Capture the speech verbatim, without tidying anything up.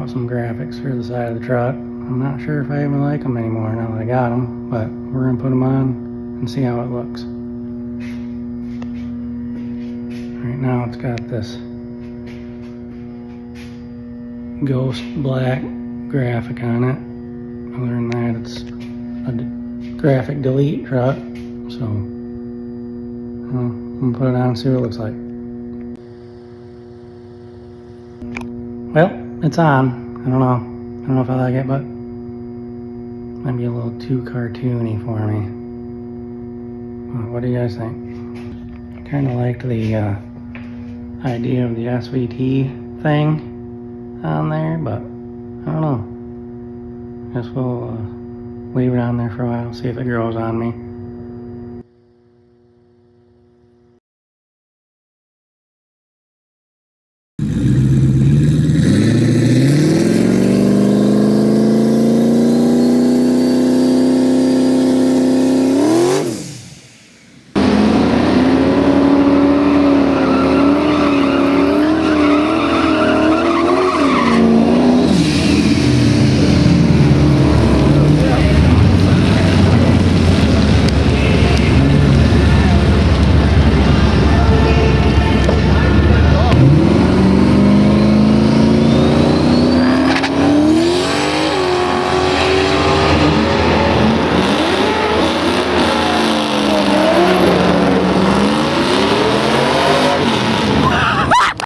some graphics for the side of the truck. I'm not sure if I even like them anymore now that I got them, but we're gonna put them on and see how it looks. Right now it's got this ghost black graphic on it. Other than that, it's a graphic delete truck. So uh, I'm gonna put it on and see what it looks like. Well, it's on. I don't know. I don't know if I like it, but might be a little too cartoony for me. Uh, what do you guys think? I kind of liked the uh, idea of the S V T thing on there, but I don't know. Guess we'll uh, leave it on there for a while, see if it grows on me.